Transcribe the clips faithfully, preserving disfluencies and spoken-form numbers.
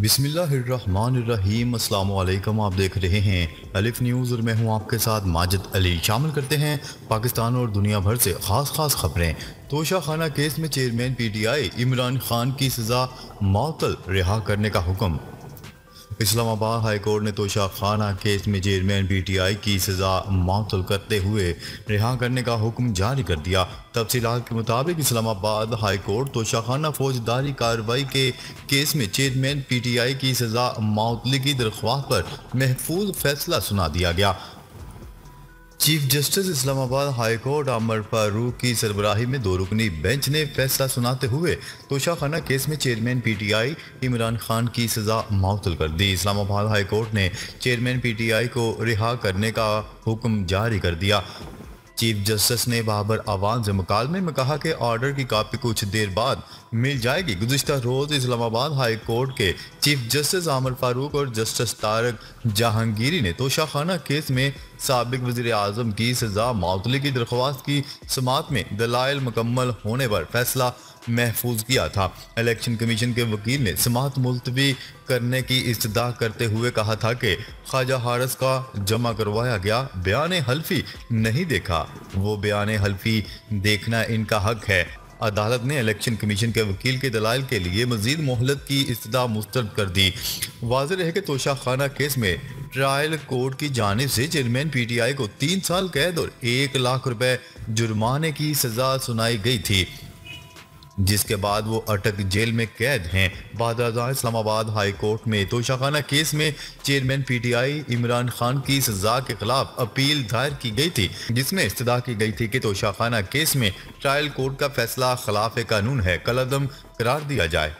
बिस्मिल्लाहिर्रहमानिर्रहीम। अस्सलाम वालेकुम। आप देख रहे हैं अलिफ न्यूज़ और मैं हूं आपके साथ माजिद अली। शामिल करते हैं पाकिस्तान और दुनिया भर से ख़ास ख़ास खबरें। तोशा खाना केस में चेयरमैन पीटीआई इमरान खान की सज़ा मअतल रिहा करने का हुक्म। इस्लामाबाद हाई कोर्ट ने तोशा खाना केस में चेयरमैन पीटीआई की सज़ा मअतल करते हुए रिहा करने का हुक्म जारी कर दिया। तफसीलात के मुताबिक इस्लामाबाद हाई कोर्ट तोशा खाना फौजदारी कार्रवाई के केस में चेयरमैन पीटीआई की सज़ा मअतली की दरख्वास्त पर महफूज फैसला सुना दिया गया। Chief justice Islamabad high court Aamer Farooq की सरबराही में दो रुकनी बेंच ने फैसला सुनाते हुए तोशा खाना केस में चेयरमैन पीटीआई इमरान खान की सज़ा मअतल कर दी। इस्लामाबाद हाई कोर्ट ने चेयरमैन पीटीआई को रिहा करने का हुक्म जारी कर दिया। चीफ जस्टिस ने बाबर आवाम से मुकालमे में कहा कि ऑर्डर की कापी कुछ देर बाद मिल जाएगी। गुज़िश्ता रोज़ इस्लामाबाद हाई कोर्ट के चीफ जस्टिस आमर फारूक और जस्टिस तारक जहांगीरी ने तोशा खाना केस में साबिक वज़ीर आज़म की सज़ा मअतली की दरख्वास्त की समाअत में दलाइल मुकम्मल होने पर फैसला महफूज किया था। इलेक्शन कमीशन के वकील ने समाअत मुलतवी करने की इस्तदा करते हुए कहा था कि ख्वाजा हारिस का जमा करवाया गया बयान हल्फी नहीं देखा, वो बयान हल्फी देखना इनका हक है। अदालत ने इलेक्शन कमीशन के वकील के दलाइल के लिए मजीद मोहलत की इस्तदा मुस्तरद कर दी। वाज़ेह रहे कि तोशा खाना केस में ट्रायल कोर्ट की जानिब से चेयरमैन पीटीआई को तीन साल कैद और एक लाख रुपए जुर्माने की सज़ा सुनाई गई थी, जिसके बाद वो अटक जेल में कैद हैं। बाद इस्लामाबाद हाई कोर्ट में तोशा खाना केस में चेयरमैन पीटीआई इमरान खान की सज़ा के खिलाफ अपील दायर की गई थी, जिसमें इस्तदा की गई थी कि तोशा खाना केस में ट्रायल कोर्ट का फैसला खिलाफ कानून है, कलअदम करार दिया जाए।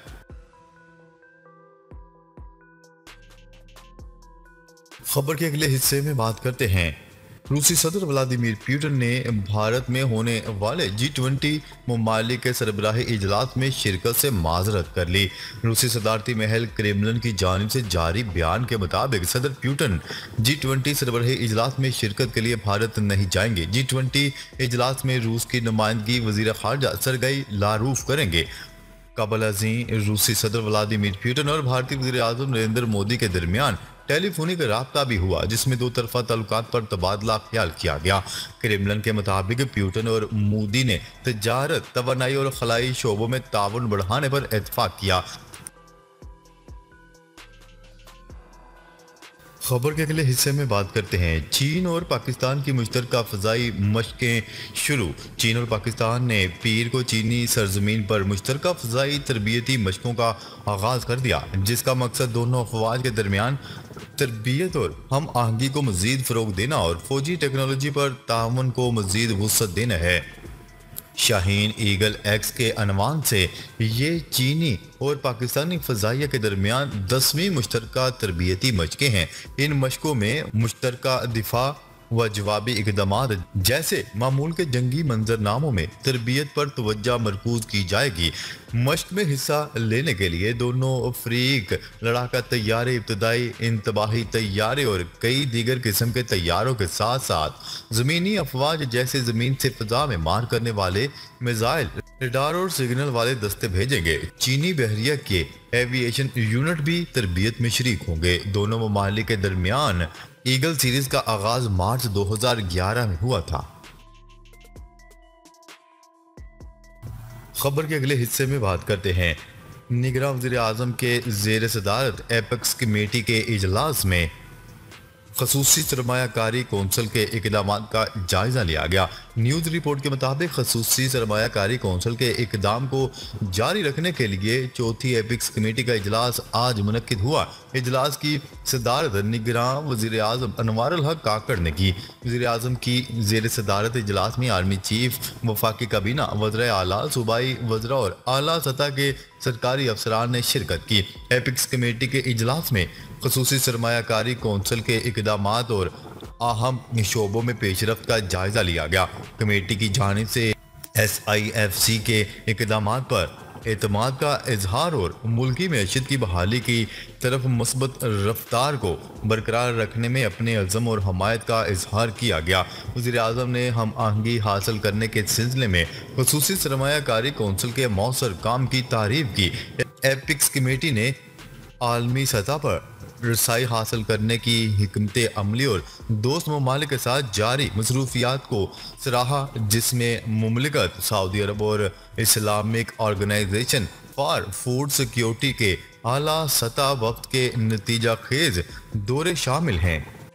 खबर के अगले हिस्से में बात करते हैं। रूसी सदर व्लादिमीर पुतिन ने भारत में होने वाले जी ट्वेंटी ममालिक के सरबराही इजलास में शिरकत से माजरत कर ली। रूसी सदारती महल क्रेमलिन की जानिब से जारी बयान के मुताबिक सदर पुतिन जी ट्वेंटी सरबराही इजलास में शिरकत के लिए भारत नहीं जाएंगे। जी ट्वेंटी इजलास में रूस की नुमाइंदगी वजीर खारजा सरगई लारूफ करेंगे। कबल अज़ीं रूसी सदर व्लादिमीर पुतिन और भारतीय वज़ीर आज़म नरेंद्र मोदी के दरमियान टेलीफोनिक रब्ता भी हुआ, जिसमें दो तरफा तल्लुकात पर तबादला ख्याल किया गया। क्रेमलिन के मुताबिक पुतिन और मोदी ने तजारत, तवानाई और खलाई शोबों में ताउन बढ़ाने पर इत्तेफाक किया। खबर के अगले हिस्से में बात करते हैं। चीन और पाकिस्तान की मुश्तरका फ़ज़ाई मशकें शुरू। चीन और पाकिस्तान ने पीर को चीनी सरजमीन पर मुश्तरका फ़ज़ाई तरबियती मशकों का आगाज़ कर दिया, जिसका मकसद दोनों अफवाज के दरमियान तरबियत और हम आहंगी को मज़ीद फ़रोग़ देना और फ़ौजी टेक्नोलॉजी पर ताउन को मज़ीद वुसअत देना है। शाहीन ईगल एक्स के अनवान से ये चीनी और पाकिस्तानी फ़ज़ाइया के दरमियान दसवीं मुश्तरका तरबियती मशकें हैं। इन मशकों में मुश्तरका दिफा व जवाबी इक़दामात जैसे मामूल के जंगी मंजरनामों में तरबियत पर तवज्जो मरकूज की जाएगी। मश्क में हिस्सा लेने के लिए दोनों फरीक लड़ाका तैयारे, इब्तदाई इंतबाही तैयारे और कई दीगर किस्म के तैयारों के साथ साथ ज़मीनी अफवाज जैसे ज़मीन से फ़ज़ा में मार करने वाले मिसाइल, रडार और सिग्नल वाले दस्ते भेजेंगे। चीनी बहरिया के एविएशन यूनिट भी तरबियत में शरीक होंगे। दोनों ममालिक के दरमियान ईगल सीरीज का आगाज मार्च दो हज़ार ग्यारह में हुआ था। खबर के अगले हिस्से में बात करते हैं। निगरान वज़ीर आज़म के ज़ेर सदारत एपेक्स कमेटी के इजलास में खसूसी सरमायाकारी कौंसल के इक़दामात का जायज़ा लिया गया। न्यूज़ रिपोर्ट के मुताबिक खसूसी सरमायाकारी कौंसल के इक़दाम को जारी रखने के लिए चौथी एपिक्स कमेटी का इजलास आज मुनक्किद हुआ। इजलास की सदारत निगरान वज़ीर आज़म अनवारुल हक काकड़ ने की। वज़ीर आज़म की ज़ेर सदारत इजलास में आर्मी चीफ, वफाकी काबीना, वज़ीर आला, सूबाई वज़रा और आला सतह के सरकारी अफसरान ने शिरकत की। एपिक्स कमेटी के इजलास में खसूसी सरमायाकारी कौंसल के इक़दामात और अहम शोबों में पेशरफ्त का जायज़ा लिया गया। कमेटी की जानिब से एस आई एफ सी के इक़दामात पर एतमाद का इजहार और मुल्की मैशत की बहाली की तरफ मस्बत रफ्तार को बरकरार रखने में अपने अज़म और हमायत का इजहार किया गया। वज़ीर आज़म ने हम आहंगी हासिल करने के सिलसिले में ख़ुसूसी सरमायाकारी कौंसिल के मौसर काम की तारीफ की। एपिक्स कमेटी ने आलमी सतह पर रसाई हासिल करने की हिकमत अमली और दोस्त ममालिक के साथ जारी मसरूफियात को सराहा, जिसमें मुमलिकत, सऊदी अरब और Islamic Organization for Food Security के आला सतह वक्त के नतीजा खेज दौरे शामिल हैं।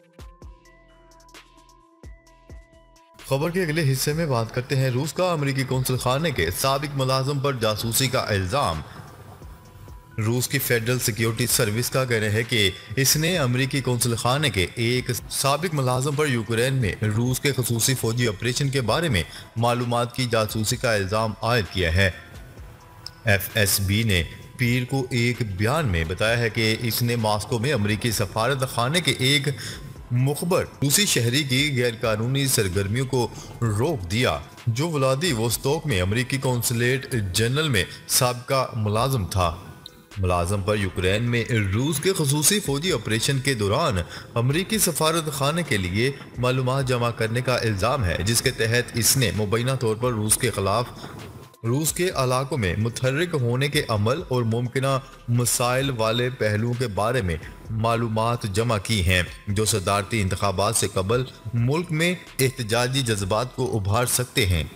खबर के अगले हिस्से में बात करते हैं रूस का अमेरिकी कौंसल खाने के साबिक मुलाजिम पर जासूसी का इल्जाम। रूस की फेडरल सिक्योरिटी सर्विस का कहना है कि इसने अमेरिकी कौंसल खाने के एक साबिक मुलाजिम पर यूक्रेन में रूस के खसूसी फौजी ऑपरेशन के बारे में मालूमात की जासूसी का इल्जाम आयद किया है। एफ एस बी ने पीर को एक बयान में बताया है कि इसने मॉस्को में अमेरिकी सफारत खाने के एक मुखबर रूसी शहरी की गैरकानूनी सरगर्मियों को रोक दिया, जो व्लादिवोस्तोक में अमेरिकी कौंसलेट जनरल में साबका मुलाजिम था। मुलाजम पर यूक्रेन में रूस के खसूसी फौजी ऑपरेशन के दौरान अमेरिकी सफारत खाने के लिए मालूमात जमा करने का इल्ज़ाम है, जिसके तहत इसने मुबैना तौर पर रूस के खिलाफ रूस के इलाकों में मुतहर्रिक होने के अमल और मुमकिना मसाइल वाले पहलुओं के बारे में मालूमात जमा की हैं, जो सदारती इंतखाबात से कबल मुल्क में एहतजाजी जज्बात को उभार सकते हैं।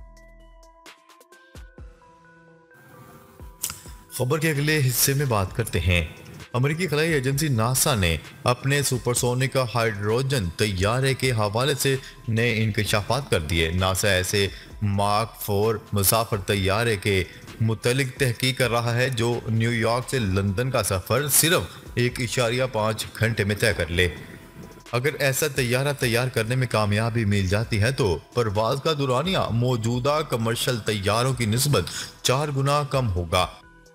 खबर के अगले हिस्से में बात करते हैं। अमेरिकी खलाई एजेंसी नासा ने अपने सुपरसोनिक हाइड्रोजन तैयारे के हवाले से नए इंकशाफात कर दिए। नासा ऐसे मार्क फोर मुसाफिर तैयारे के मुतलिक तहकीक कर रहा है जो न्यूयॉर्क से लंदन का सफ़र सिर्फ एक इशारिया पाँच घंटे में तय कर ले। अगर ऐसा तैयारा तैयार करने में कामयाबी मिल जाती है तो परवाज का दुरानिया मौजूदा कमर्शियल तैयारों की निस्बत चार गुना कम होगा।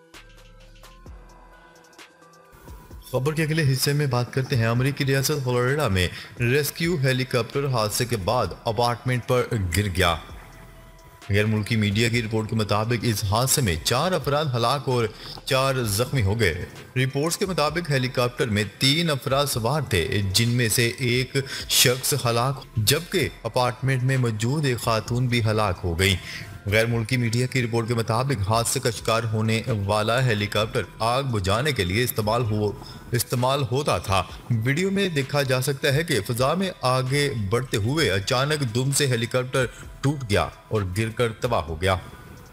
खबर के अगले हिस्से में बात करते हैं। अमेरिकी रियासत फ्लोरिडा में रेस्क्यू हेलीकॉप्टर हादसे के बाद अपार्टमेंट पर गिर गया। गैर मुल्की मीडिया की रिपोर्ट के मुताबिक इस हादसे में चार अफराद हलाक और चार जख्मी हो गए। रिपोर्ट्स के मुताबिक हेलीकॉप्टर में तीन अफराद सवार थे, जिनमें से एक शख्स हलाक, जबकि अपार्टमेंट में मौजूद एक खातून भी हलाक हो गई। गैर मुल्की मीडिया की रिपोर्ट के मुताबिक हादसे का शिकार होने वाला हेलीकॉप्टर आग बुझाने के लिए इस्तेमाल हो इस्तेमाल होता था। वीडियो में देखा जा सकता है कि फिजा में आगे बढ़ते हुए अचानक दुम से हेलीकॉप्टर टूट गया और गिरकर तबाह हो गया।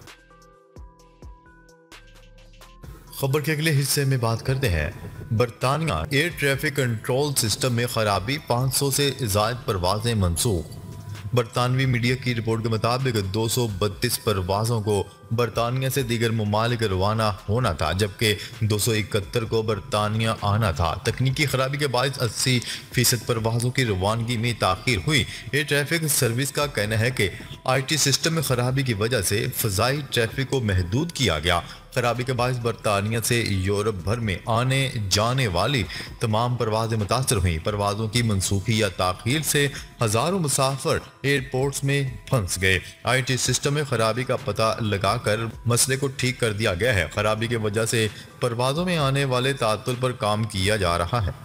खबर के अगले हिस्से में बात करते हैं। बरतानिया एयर ट्रैफिक कंट्रोल सिस्टम में खराबी, पाँच सौ से ज़ायद परवाजें मनसूख। बरतानवी मीडिया की रिपोर्ट के मुताबिक दो सौ बत्तीस परवाज़ों को बरतानिया से दीगर ममालिक रवाना होना था, जबकि दो सौ इकहत्तर को बरतानिया आना था। तकनीकी खराबी के बायस अस्सी फीसद परवाज़ों की रवानगी में ताख़ीर हुई। एयर ट्रैफिक सर्विस का कहना है कि आई टी सिस्टम में खराबी की वजह से फ़ज़ाई ट्रैफिक को महदूद किया गया। खराबी के बायस बरतानिया से यूरोप भर में आने जाने वाली तमाम परवाज़ें मुतासर हुई। परवाज़ों की मनसूखी या ताख़ीर से हज़ारों मुसाफिर एयरपोर्ट्स में फंस गए। आई टी सिस्टम में खराबी का पता लगाकर मसले को ठीक कर दिया गया है। खराबी की वजह से परवाज़ों में आने वाले तातुल पर काम किया जा रहा है।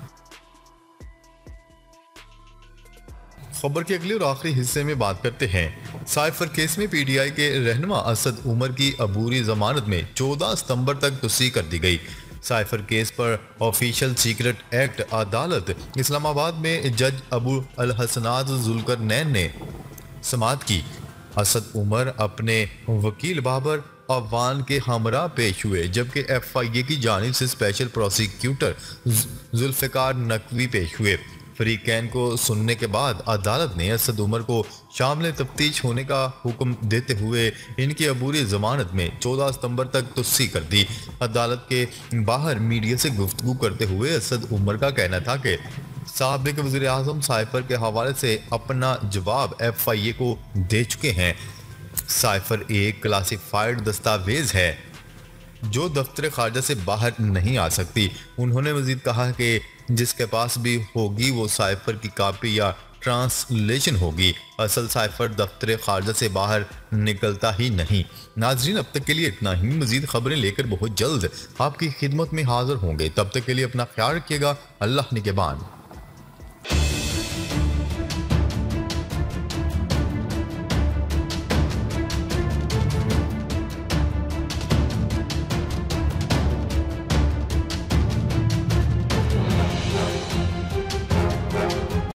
खबर के अगले और आखिरी हिस्से में बात करते हैं। साइफर केस में पी टी आई के रहनुमा असद उमर की अबूरी जमानत में चौदह सितंबर तक तोसी कर दी गई। साइफर केस पर ऑफिशियल सीक्रेट एक्ट अदालत इस्लामाबाद में जज अबू अल हसनात जुल्करनैन ने समाअत की। असद उमर अपने वकील बाबर अवान के हमरा पेश हुए, जबकि एफ आई ए की जानिब से स्पेशल प्रोसिक्यूटर जुल्फ़िकार नकवी पेश हुए। फरीकैन को सुनने के बाद अदालत ने असद उमर को शामिल तफ्तीश होने का हुक्म देते हुए इनकी अबूरी जमानत में चौदह सितंबर तक तोसी कर दी। अदालत के बाहर मीडिया से गुफ्तगू करते हुए असद उमर का कहना था कि साबिक वज़ीर आज़म साइफर के हवाले से अपना जवाब एफ आई ए को दे चुके हैं। साइफर एक क्लासिफाइड दस्तावेज है जो दफ्तर खारजा से बाहर नहीं आ सकती। उन्होंने मजीद कहा कि जिसके पास भी होगी वो साइफर की कॉपी या ट्रांसलेशन होगी। असल साइफर दफ्तर खारजा से बाहर निकलता ही नहीं। नाजरीन, अब तक के लिए इतना ही। मजीद खबरें लेकर बहुत जल्द आपकी खिदमत में हाजिर होंगे। तब तक के लिए अपना ख्याल रखिएगा। अल्लाह निगहबान।